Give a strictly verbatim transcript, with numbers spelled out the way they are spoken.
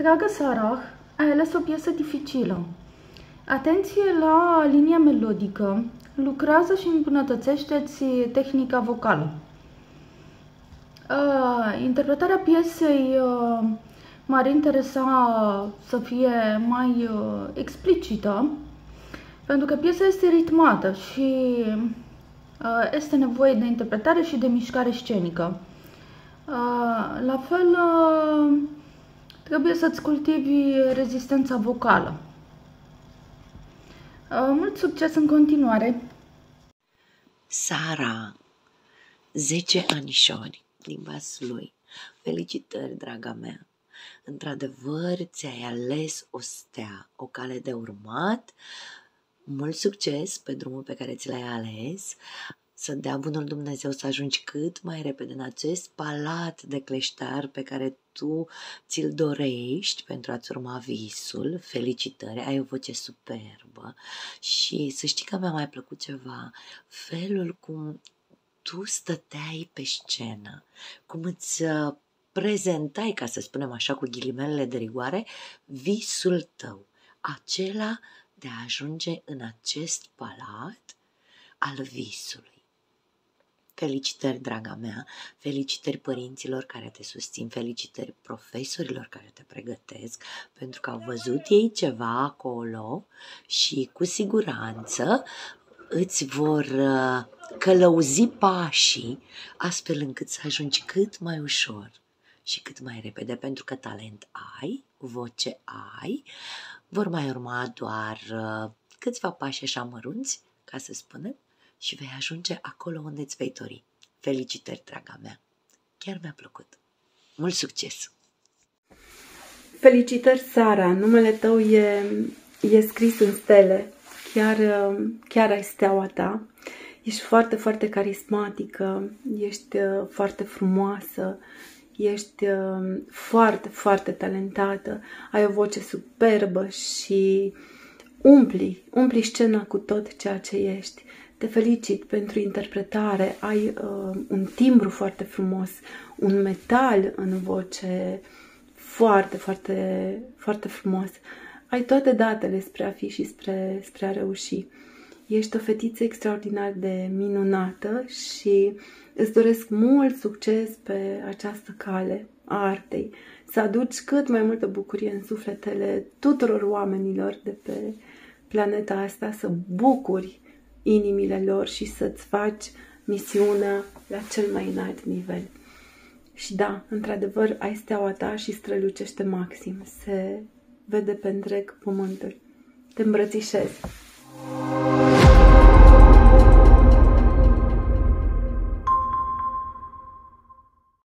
Dragă Sarah, ai ales o piesă dificilă. Atenție la linia melodică, lucrează și îmbunătățește-ți tehnica vocală. Uh, interpretarea piesei uh, m-ar interesa să fie mai uh, explicită, pentru că piesa este ritmată și uh, este nevoie de interpretare și de mișcare scenică. Uh, la fel, uh, trebuie să-ți cultivi rezistența vocală. Uh, mult succes în continuare! Sara, zece anișori din Vaslui. Felicitări, draga mea! Într-adevăr, ți-ai ales o stea, o cale de urmat. Mult succes pe drumul pe care ți l-ai ales. Să dea bunul Dumnezeu să ajungi cât mai repede în acest palat de cleștar pe care tu ți-l dorești pentru a-ți urma visul. Felicitări, ai o voce superbă și să știi că mi-a mai plăcut ceva, felul cum tu stăteai pe scenă, cum îți prezentai, ca să spunem așa cu ghilimelele de rigoare, visul tău, acela de a ajunge în acest palat al visului. Felicitări, draga mea, felicitări părinților care te susțin, felicitări profesorilor care te pregătesc, pentru că au văzut ei ceva acolo și cu siguranță îți vor călăuzi pașii astfel încât să ajungi cât mai ușor și cât mai repede, pentru că talent ai, voce ai, vor mai urma doar câțiva pași așa mărunți, ca să spunem, și vei ajunge acolo unde îți vei dori. Felicitări, draga mea! Chiar mi-a plăcut! Mult succes! Felicitări, Sara! Numele tău e, e scris în stele. Chiar, chiar ai steaua ta. Ești foarte, foarte carismatică, ești foarte frumoasă, ești foarte, foarte talentată, ai o voce superbă și umpli, umpli scena cu tot ceea ce ești. Te felicit pentru interpretare, ai uh, un timbru foarte frumos, un metal în voce foarte, foarte, foarte frumos. Ai toate datele spre a fi și spre, spre a reuși. Ești o fetiță extraordinar de minunată și îți doresc mult succes pe această cale a artei. Să aduci cât mai multă bucurie în sufletele tuturor oamenilor de pe planeta asta, să bucuri inimile lor și să-ți faci misiunea la cel mai înalt nivel. Și da, într-adevăr, ai steaua ta și strălucește maxim. Se vede pe întreg pământul. Te îmbrățișez!